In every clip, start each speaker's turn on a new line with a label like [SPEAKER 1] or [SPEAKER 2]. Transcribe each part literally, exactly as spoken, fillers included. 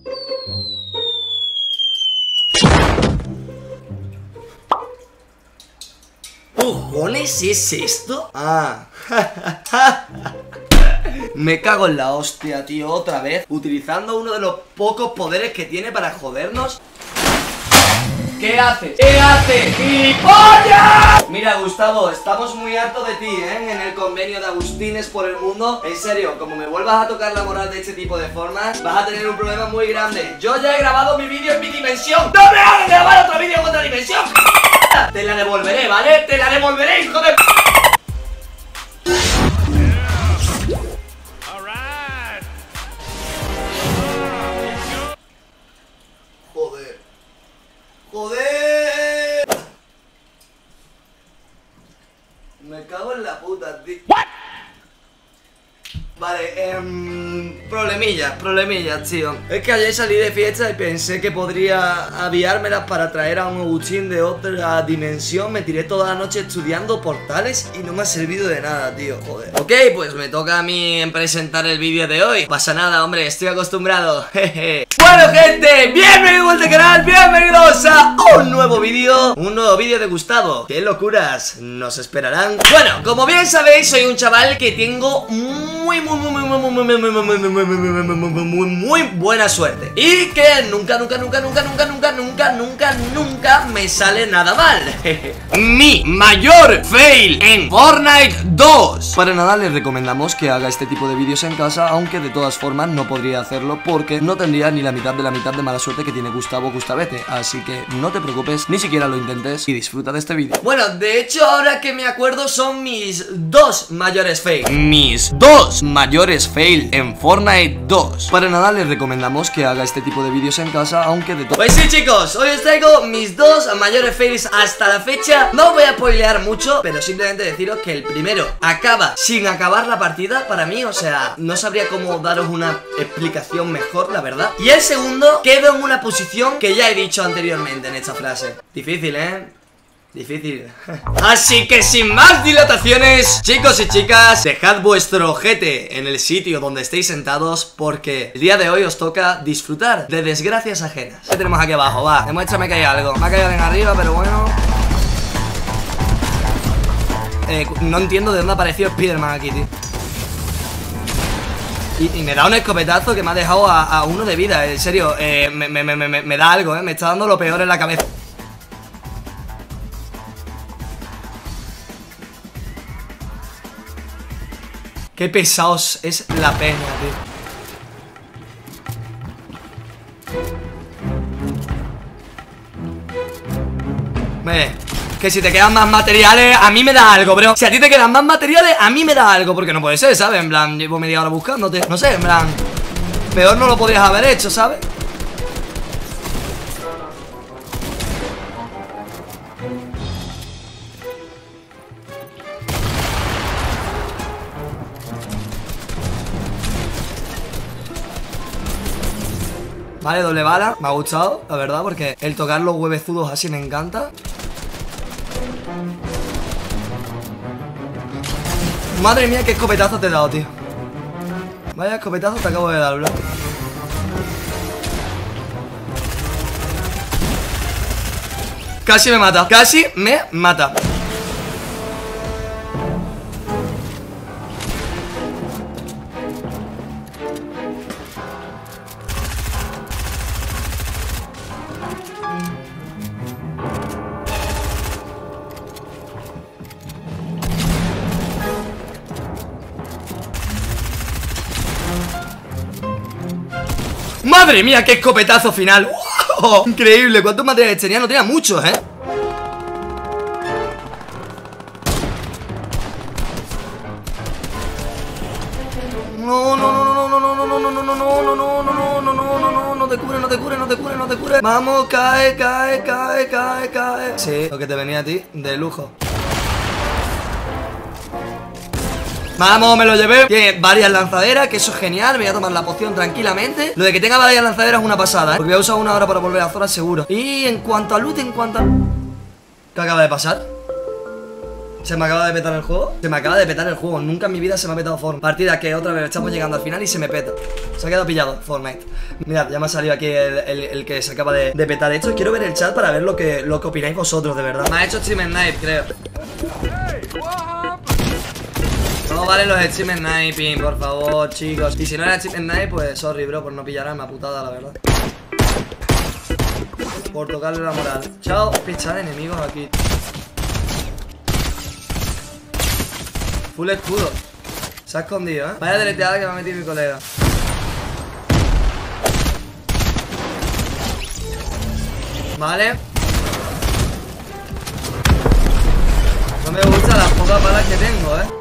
[SPEAKER 1] ¿Cojones es esto? Ah. Me cago en la hostia, tío, otra vez utilizando uno de los pocos poderes que tiene para jodernos. ¿Qué haces? ¿Qué haces? ¡Gilipollas! Mira, Gustavo, estamos muy hartos de ti, ¿eh? En el convenio de Agustines por el mundo. En serio, como me vuelvas a tocar la moral de este tipo de formas, vas a tener un problema muy grande. Yo ya he grabado mi vídeo en mi dimensión. ¡No me hagas grabar otro vídeo en otra dimensión! Te la devolveré, ¿vale? Te la devolveré, hijo de... Joder. ¡Joder! Me cago en la puta, tío. Vale, eh, problemillas, problemillas, tío. Es que ayer salí de fiesta y pensé que podría aviármelas para traer a un Agustín de otra dimensión. Me tiré toda la noche estudiando portales y no me ha servido de nada, tío, joder. Ok, pues me toca a mí presentar el vídeo de hoy. No pasa nada, hombre, estoy acostumbrado. Jeje. Bueno, gente, bienvenidos al canal, bienvenidos a un nuevo vídeo. Un nuevo vídeo de Gustavo. ¿Qué locuras nos esperarán? Bueno, como bien sabéis, soy un chaval que tengo muy, muy, muy, muy, muy, muy, muy, muy, muy, muy, muy, muy, muy, muy buena suerte. Y que nunca, nunca, nunca, nunca, nunca, nunca, nunca, nunca, nunca me sale nada mal. Mi mayor fail en Fortnite dos. Para nada les recomendamos que haga este tipo de vídeos en casa, aunque de todas formas no podría hacerlo porque no tendría ni la mitad de la mitad de mala suerte que tiene Gustavo Gustavete. Así que no te preocupes, ni siquiera lo intentes y disfruta de este vídeo. Bueno, de hecho ahora que me acuerdo son mis dos mayores fail. Mis dos mayores fail en Fortnite dos. Para nada les recomendamos que haga este tipo de vídeos en casa, aunque de todo... Pues sí, chicos, hoy os traigo mis dos mayores fails hasta la fecha. No voy a spoilear mucho, pero simplemente deciros que el primero acaba sin acabar la partida para mí, o sea, no sabría cómo daros una explicación mejor, la verdad. Y el segundo quedo en una posición que ya he dicho anteriormente en esta frase. Difícil, ¿eh? Difícil. Así que sin más dilataciones, chicos y chicas, dejad vuestro ojete en el sitio donde estéis sentados, porque el día de hoy os toca disfrutar de desgracias ajenas. ¿Qué tenemos aquí abajo? Va, demuéstrame que hay algo. Me ha caído en arriba, pero bueno. eh, No entiendo de dónde apareció Spiderman aquí, tío. Y, y me da un escopetazo que me ha dejado a, a uno de vida. En serio, eh, me, me, me, me, me da algo, eh. Me está dando lo peor en la cabeza. Qué pesados es la peña, tío. Ve, que si te quedan más materiales, a mí me da algo, bro. Si a ti te quedan más materiales, a mí me da algo. Porque no puede ser, ¿sabes? En plan, llevo media hora buscándote. No sé, en plan, peor no lo podrías haber hecho, ¿sabes? Vale, doble bala, me ha gustado, la verdad, porque el tocar los huevezudos así me encanta. Madre mía, qué escopetazo te he dado, tío. Vaya escopetazo te acabo de dar, bro. Casi me mata, casi me mata. ¡Madre mía, qué escopetazo final! ¡Wow! Increíble, ¿cuántos materiales tenía? No tenía muchos, ¿eh? No, no, no, no, no, no, no, no, no, no, no, no, no, no, no, no, no, no, no te cure, no te cure, no te cure, no te cure. Vamos, cae, cae, cae, cae, cae. Sí, lo que te venía a ti, de lujo. Vamos, me lo llevé. Tiene varias lanzaderas, que eso es genial. Me voy a tomar la poción tranquilamente. Lo de que tenga varias lanzaderas es una pasada, ¿eh? Porque voy a usar una hora para volver a la zona seguro. Y en cuanto a loot, en cuanto a... ¿Qué acaba de pasar? Se me acaba de petar el juego. Se me acaba de petar el juego. Nunca en mi vida se me ha petado Fortnite. Partida que otra vez estamos llegando al final y se me peta. Se ha quedado pillado Fortnite. Mirad, ya me ha salido aquí el, el, el que se acaba de, de petar esto. Quiero ver el chat para ver lo que, lo que opináis vosotros, de verdad. Me ha hecho Stream Snipe, creo. No valen los Stream Sniping, por favor, chicos. Y si no era Stream Snipe, pues sorry, bro, por no pillar a una putada, la verdad. Por tocarle la moral. Chao, picha de enemigos aquí. Full escudo. Se ha escondido, ¿eh? Vaya deleteada que me ha metido mi colega. Vale. No me gustan las pocas balas que tengo, ¿eh?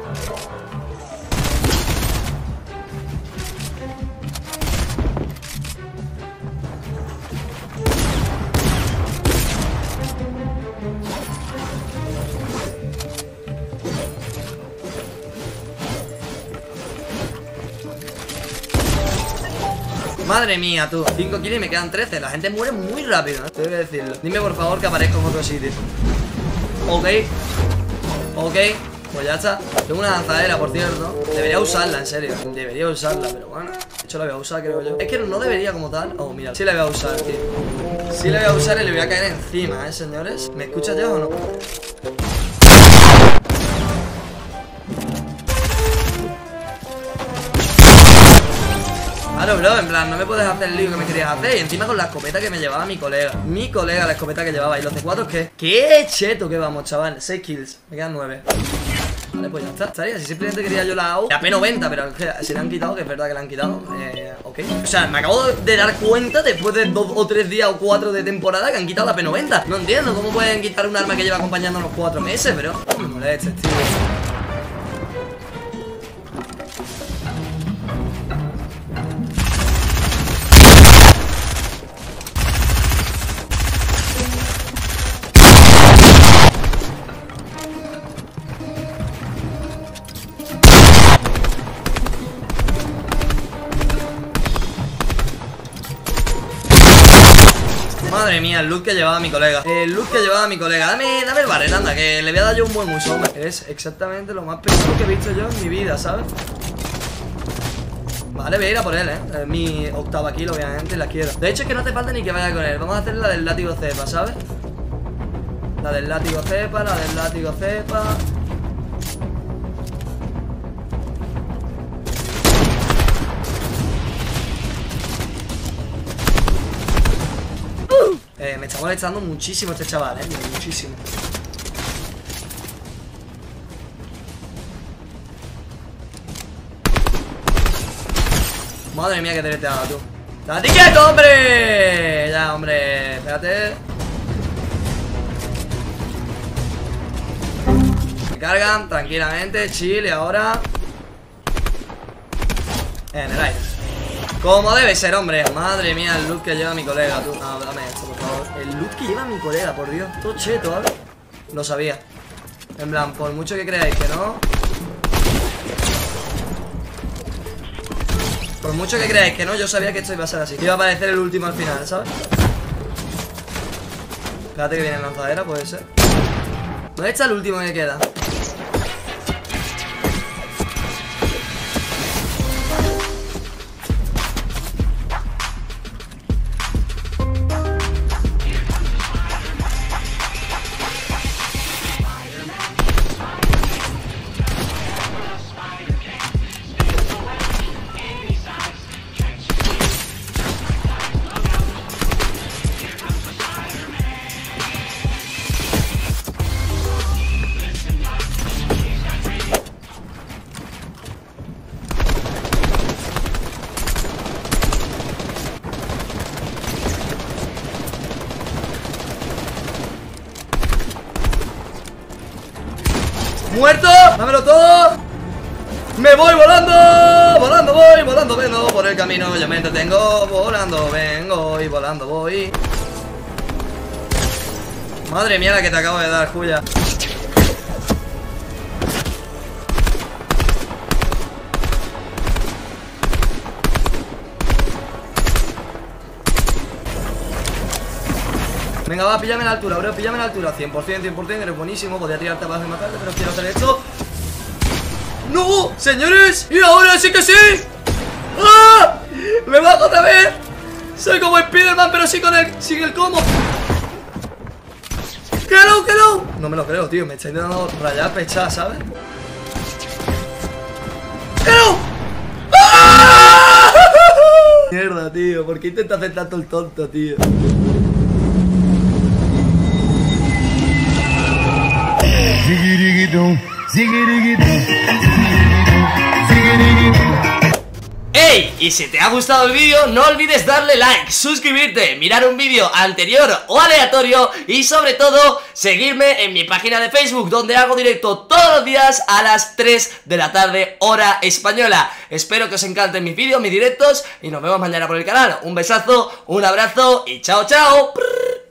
[SPEAKER 1] Madre mía, tú. cinco kills y me quedan trece. La gente muere muy rápido, ¿eh? Tengo que decirlo. Dime por favor que aparezco en otro sitio. Ok. Ok. Pues ya está. Tengo una lanzadera, por cierto. Debería usarla, en serio. Debería usarla, pero bueno. De hecho la voy a usar, creo yo. Es que no debería como tal. Oh, mira. Sí la voy a usar, tío. Sí la voy a usar y le voy a caer encima, ¿eh, señores? ¿Me escuchas ya o no? Claro, bro, en plan, no me puedes hacer el lío que me querías hacer. Y encima con la escopeta que me llevaba mi colega. Mi colega, la escopeta que llevaba. ¿Y los C cuatro qué? ¡Qué cheto que vamos, chaval! seis kills, me quedan nueve. Vale, pues ya está, estaría. Si simplemente quería yo la A U, la P noventa, pero es que se la han quitado, que es verdad que la han quitado. Eh, ok. O sea, me acabo de dar cuenta después de dos o tres días o cuatro de temporada que han quitado la P noventa. No entiendo cómo pueden quitar un arma que lleva acompañándonos cuatro meses, pero me molesta, tío. Madre mía, el loot que llevaba mi colega. El loot que llevaba mi colega. Dame, dame el barret, anda, que le voy a dar yo un buen uso. Es exactamente lo más pesado que he visto yo en mi vida, ¿sabes? Vale, voy a ir a por él, ¿eh? Es mi octava kill, obviamente, la quiero. De hecho, es que no te falta ni que vaya con él. Vamos a hacer la del látigo cepa, ¿sabes? La del látigo cepa, la del látigo cepa. Eh, me está molestando muchísimo este chaval, eh, muchísimo. Madre mía, que te te haga tú. ¡Date quieto, hombre! Ya, hombre, espérate. Me cargan tranquilamente, chill, y ahora en el aire. Como debe ser, hombre. Madre mía, el loot que lleva mi colega, tú. No, dame esto, por favor. El loot que lleva mi colega, por Dios. Todo cheto, ¿vale? Lo sabía. En plan, por mucho que creáis que no. Por mucho que creáis que no, yo sabía que esto iba a ser así. Que iba a aparecer el último al final, ¿sabes? Espérate que viene en lanzadera, puede ser. ¿Dónde está el último que queda? ¡Muerto! ¡Dámelo todo! ¡Me voy volando! ¡Volando voy! ¡Volando vengo por el camino! Yo me entretengo. Volando vengo y volando voy. Madre mía la que te acabo de dar, Julia. Venga, va, píllame en la altura, bro, píllame en la altura. cien por cien, cien por cien, eres buenísimo. Podría tirarte abajo y matarte, pero quiero hacer esto. ¡No! ¡Señores! ¡Y ahora sí que sí! ¡Ah! ¡Me bajo otra vez! Soy como Spiderman, pero sí con el, sin el combo. ¡Que no, que no! No me lo creo, tío, me está intentando rayar pechar, ¿sabes? ¡Que no! ¡Ah! Mierda, tío, ¿por qué intenta hacer tanto el tonto, tío? ¡Ey! Y si te ha gustado el vídeo, no olvides darle like, suscribirte, mirar un vídeo anterior o aleatorio y sobre todo, seguirme en mi página de Facebook, donde hago directo todos los días a las tres de la tarde, hora española. Espero que os encanten mis vídeos, mis directos y nos vemos mañana por el canal. Un besazo, un abrazo y chao, chao.